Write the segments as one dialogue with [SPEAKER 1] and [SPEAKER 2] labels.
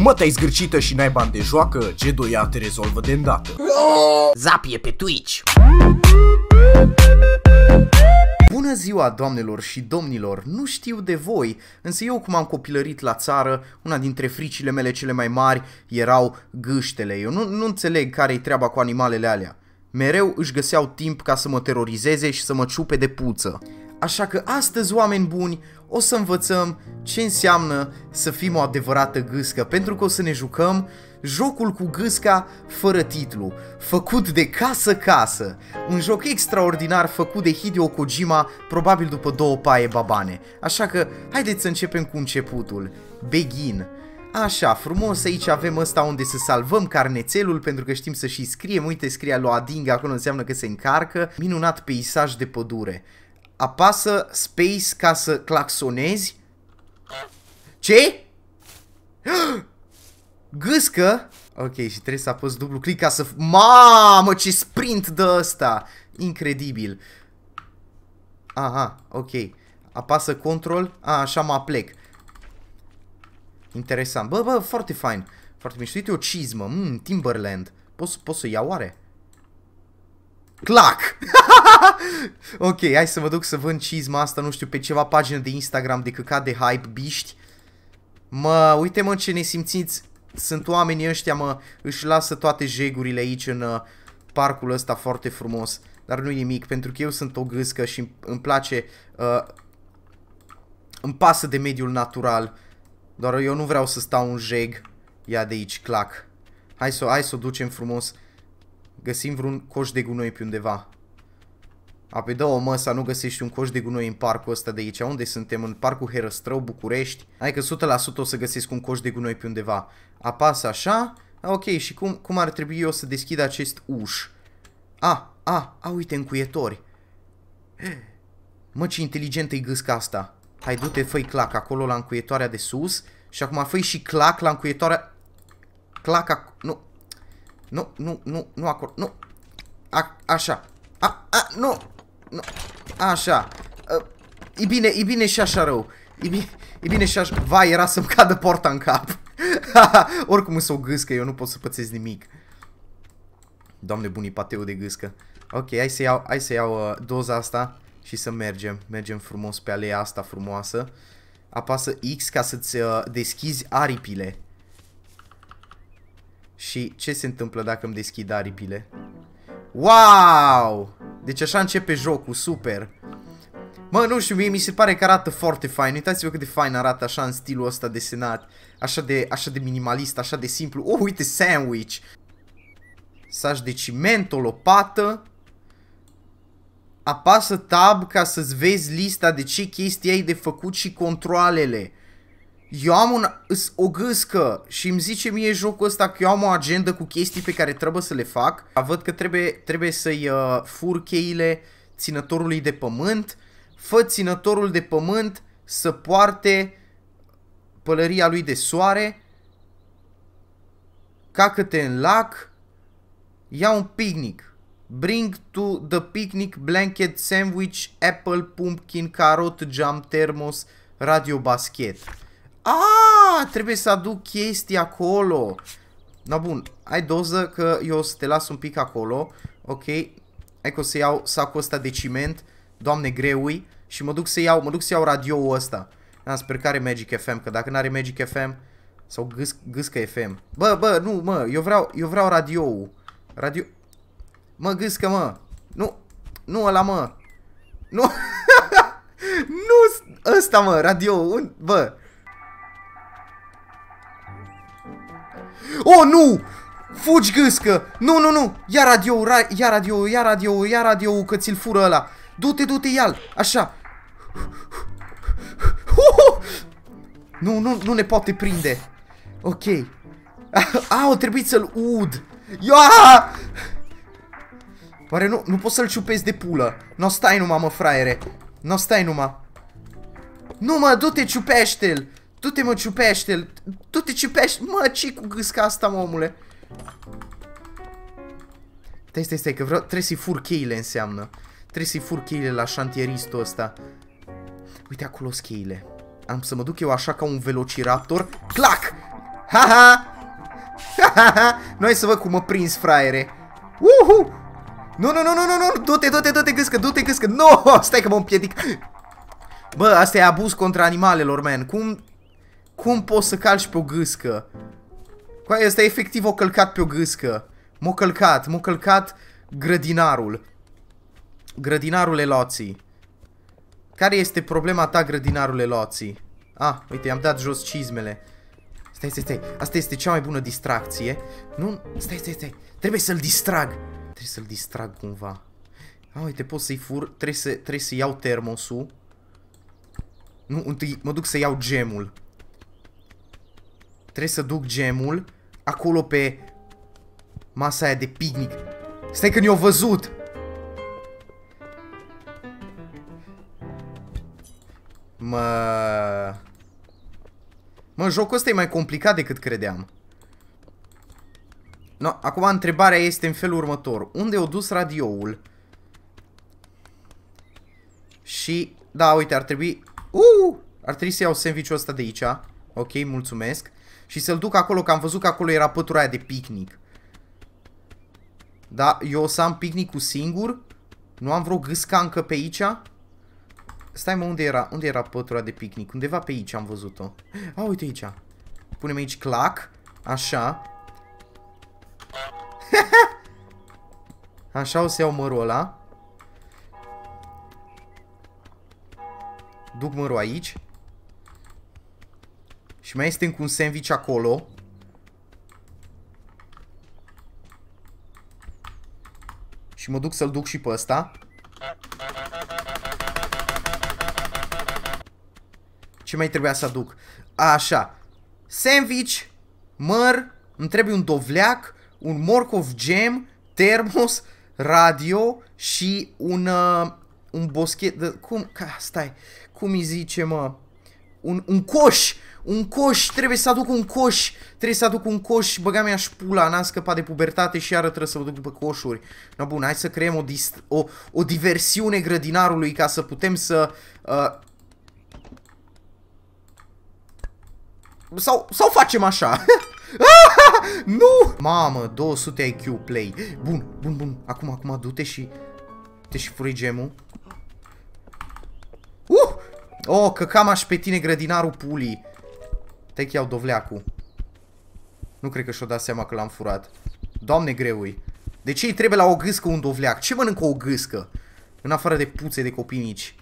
[SPEAKER 1] Mă, te-ai zgârcită și n-ai bani de joacă? G2A te rezolvă de îndată.
[SPEAKER 2] Zapie pe Twitch.
[SPEAKER 3] Bună ziua, doamnelor și domnilor, nu știu de voi, însă eu cum am copilărit la țară, una dintre fricile mele cele mai mari erau gâștele. Eu nu înțeleg care-i treaba cu animalele alea. Mereu își găseau timp ca să mă terorizeze și să mă ciupe de puță. Așa că astăzi, oameni buni, o să învățăm ce înseamnă să fim o adevărată gâscă, pentru că o să ne jucăm jocul cu gâsca fără titlu, făcut de Casă. Un joc extraordinar făcut de Hideo Kojima, probabil după 2 paie babane. Așa că haideți să începem cu începutul. Begin. Așa, frumos, aici avem ăsta unde să salvăm carnețelul, pentru că știm să și scriem. Uite, scrie loading, acolo înseamnă că se încarcă. Minunat peisaj de pădure. Apasă space ca să claxonezi. Ce? Gâscă? Ok, și trebuie să apăs dublu click ca să... Mamă, ce sprint de ăsta! Incredibil. Aha, ok. Apasă control. Așa mă aplec. Interesant. Bă, foarte fain. Foarte mișto. Uite o cizmă. Timberland. Pot să iau oare? Clac! Ok, hai să mă duc să vând cizma asta, nu știu, pe ceva pagină de Instagram de căcat de hype biști. Mă, uite mă ce nesimțiți sunt oamenii ăștia, mă, își lasă toate jegurile aici în parcul ăsta foarte frumos. Dar nu-i nimic, pentru că eu sunt o gâscă și îmi place, îmi pasă de mediul natural. Doar eu nu vreau să stau un jeg. Ia de aici, clac. Hai să o ducem frumos. Găsim vreun coș de gunoi pe undeva. Apoi dă-o, mă, să nu găsești un coș de gunoi în parcul ăsta de aici. Unde suntem? În parcul Herăstrău, București. Hai că 100% o să găsesc un coș de gunoi pe undeva. Apasă așa. Ok, și cum ar trebui eu să deschid acest uș? Uite, încuietori. Mă, ce inteligentă-i gâsca asta. Hai, du-te, fă-i clac acolo la încuietoarea de sus. Și acum fă-i și clac la încuietoarea... Clac nu. Nu acolo. Nu. Așa. Nu. Așa. E bine și așa rău. E bine și așa. Vai, era să-mi cadă porta în cap. Oricum sunt o gâscă, eu nu pot să pățesc nimic. Doamne buni, pateu de gâscă. Ok, hai să iau doza asta și să mergem. Mergem frumos pe aleea asta frumoasă. Apasă X ca să-ți deschizi aripile. Și ce se întâmplă dacă îmi deschid aripile? Wow! Deci așa începe jocul, super. Mă, nu știu, mie mi se pare că arată foarte fain. Uitați-vă cât de fain arată așa în stilul ăsta desenat. Așa de minimalist, așa de simplu. Oh, uite, sandwich. Saci de ciment, o lopată. Apasă tab ca să-ți vezi lista de ce chestii ai de făcut și controalele. Eu am o gâscă și îmi zice mie jocul ăsta că eu am o agendă cu chestii pe care trebuie să le fac. Văd că trebuie să-i fur cheile ținătorului de pământ. Fă ținătorul de pământ să poarte pălăria lui de soare. Cacă-te în lac. Ia un picnic. Bring to the picnic blanket, sandwich, apple, pumpkin, carrot, jam, thermos, radio, basket. Trebuie să aduc chestii acolo. Na bun, ai doză că eu o să te las un pic acolo. Ok. Hai că o să iau sacul ăsta de ciment. Doamne, greui. Și mă duc să iau radioul ăsta. Sper că are Magic FM, că dacă n-are Magic FM sau gâscă FM. Bă, nu, mă, eu vreau radioul. Mă, gâscă, mă. Nu ăla, mă. Nu. Nu ăsta, mă, radioul. Bă. Oh, nu! Fugi, gâscă! Nu! Ia radioul, că ți-l fură ăla. Du-te, ia-l. Așa. Nu ne poate prinde. Ok. O trebuie să-l ud. Ia! Oare nu pot să-l ciupesc de pulă? Nu stai numai, mă, fraiere. Nu stai numai. Nu, mă, du-te, ciupește-l. Du-te, mă, ciupește-l. Du-te, ciupește. Mă, ce cu gâsca asta, mă, omule? Stai, că trebuie să-i fur cheile, înseamnă. Trebuie să-i fur cheile la șantieristul ăsta. Uite, acolo-s cheile. Am să mă duc eu așa ca un velociraptor. Clac! Ha-ha! Ha-ha-ha! Noi să văd cum mă prins, fraiere. Uhu! Nu, nu, nu, nu, nu, nu! Du-te, du-te, du-te, gâscă, du-te, gâscă! Nu! Stai că mă împiedic! Bă, asta e abuz contra animalelor, man. Cum poți să calci pe o gâscă? Asta e efectiv o călcat pe o gâscă. M-a călcat grădinarul. Grădinarul Loții. Care este problema ta, grădinarul Loții? Ah, uite, i-am dat jos cizmele. Stai, stai, stai. Asta este cea mai bună distracție. Nu, stai, stai, stai. Trebuie să-l distrag. Trebuie să-l distrag cumva. Ah, uite, pot să-i fur. Trebuie să iau termosul. Nu, întâi mă duc să iau gemul. Trebuie să duc gemul acolo pe masa aia de picnic. Stai că ne-au văzut. Mă, jocul ăsta e mai complicat decât credeam. No, acum întrebarea este în felul următor. Unde au dus radioul? Și, da, uite, ar trebui... ar trebui să iau sandwich-ul ăsta de aici. Ok, mulțumesc. Și să-l duc acolo, că am văzut că acolo era pătura aia de picnic. Da, eu o să am picnicul singur. Nu am vreo gâscancă pe aici. Stai, mă, unde era pătura de picnic? Undeva pe aici am văzut-o. Uite aici. Punem aici clac. Așa. Așa o să iau mărul ăla. Duc mărul aici. Și mai este încă un sandwich acolo. Și mă duc să-l duc și pe ăsta. Ce mai trebuia să aduc? Așa. Sandwich, măr, îmi trebuie un dovleac, un morcov gem, termos, radio și un boschet de... Stai. Cum îi zice, mă? Un coș. Un coș. Trebuie să aduc un coș. Trebuie să aduc un coș. Băga mea și pula. N-am scăpat de pubertate și iară trebuie să mă duc după coșuri. No, bun, hai să creăm o diversiune grădinarului ca să putem să... Sau facem așa. Nu! Mamă, 200 IQ play. Bun, bun, bun. Acum du-te și... Te și furăi gemul. Oh, că cam aș pe tine, grădinarul pulii. Te iau dovleacul. Nu cred că și-o dat seama că l-am furat. Doamne, greui. De ce îi trebuie la o gâscă un dovleac? Ce mănâncă o gâscă? În afară de puțe de copii mici.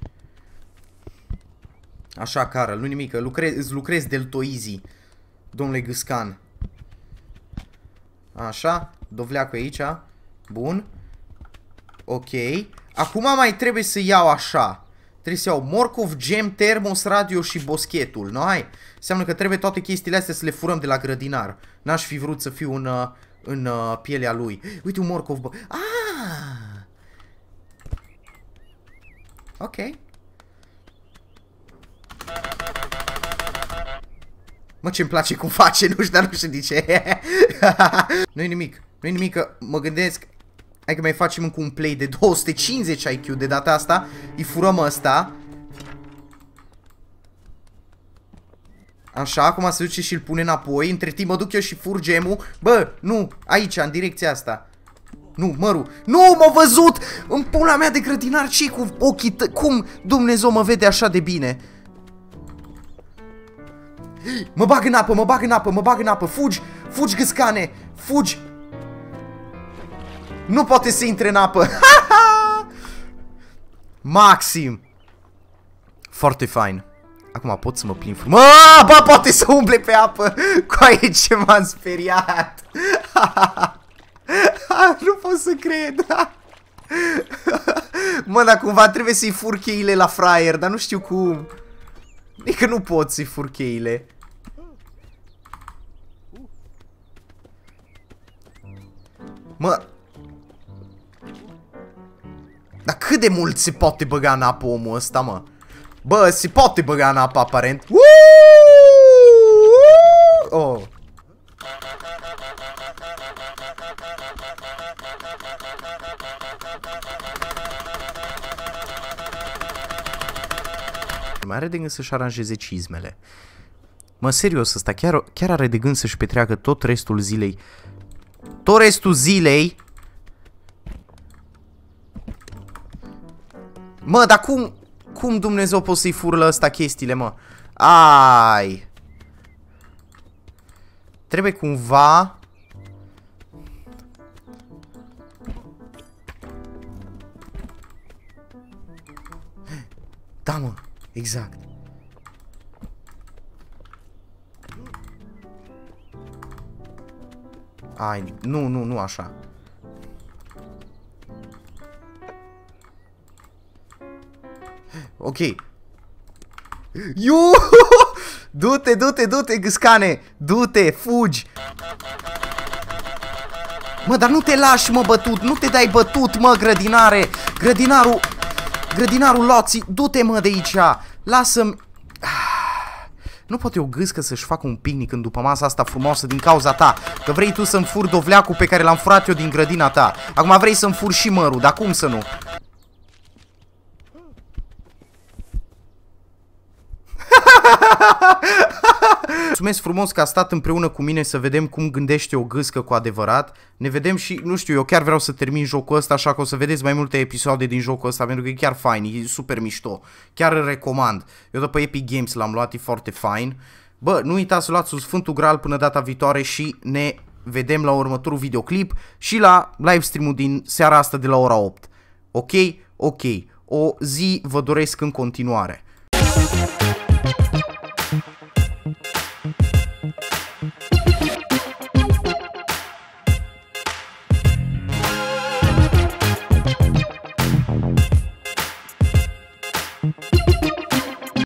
[SPEAKER 3] Așa, Carol, nu nimic, îți lucrezi deltoizi, domnule gâscan. Așa, dovleacul aici. Bun. Ok. Acum mai trebuie să iau așa. Trebuie să iau morcov, gem, termos, radio și boschetul. Nu, hai. Înseamnă că trebuie toate chestiile astea să le furăm de la grădinar. N-aș fi vrut să fiu în pielea lui. Uite un morcov, bă. Ok. Mă, ce-mi place cum face, nu știu, dar nu știu de ce. Nu-i nimic. Nu-i nimic, că mă gândesc. Hai că mai facem încă un play de 250 IQ de data asta. Îi furăm ăsta. Așa, acum se duce și îl pune înapoi. Între timp mă duc eu și fur gemul. Bă, nu, aici, în direcția asta. Nu, mărul. Nu, m-a văzut! În pula mea de grădinar, ce cu ochii tăi? Cum Dumnezeu mă vede așa de bine? Mă bag în apă, mă bag în apă, mă bag în apă. Fugi, fugi, gâscane, fugi. Nu poate să intre în apă. Maxim. Foarte fain. Acum pot să mă plimb frumos. Bă, poate să umble pe apă. Coaie, ce m-am speriat. Nu pot să cred. Mă, dar cumva trebuie să-i fur cheile la fraier, dar nu știu cum. E că nu pot să-i fur cheile. Mă. Dar cât de mult se poate băga în apă omul ăsta, mă? Bă, se poate băga în apă, aparent. Oh. Mai are de gând să-și aranjeze cizmele. Mă, serios, ăsta chiar are de gând să-și petreacă tot restul zilei. Tot restul zilei. Mă, dar cum Dumnezeu poți să-i furlă ăsta chestiile, mă? Ai. Trebuie cumva... Da, mă, exact. Ai, nu așa. Ok. Du-te, gâscane. Du-te, fugi. Mă, dar nu te lași, mă, bătut. Nu te dai bătut, mă, grădinare. Grădinarul Loții. Du-te, mă, de aici. Lasă-mi. Nu pot eu gâscă să-și facă un picnic în după masa asta frumoasă din cauza ta. Că vrei tu să-mi furi dovleacul pe care l-am furat eu din grădina ta. Acum vrei să-mi furi și mărul, dar cum să nu? Mulțumesc frumos că a stat împreună cu mine să vedem cum gândește o gâscă cu adevărat. Ne vedem și, nu știu, eu chiar vreau să termin jocul ăsta, așa că o să vedeți mai multe episoade din jocul ăsta, pentru că e chiar fain, e super mișto. Chiar îl recomand. Eu de pe Epic Games l-am luat, e foarte fain. Bă, nu uitați să luați Sfântul Graal până data viitoare și ne vedem la următorul videoclip și la livestream-ul din seara asta de la ora 8. Ok? Ok. O zi vă doresc în continuare.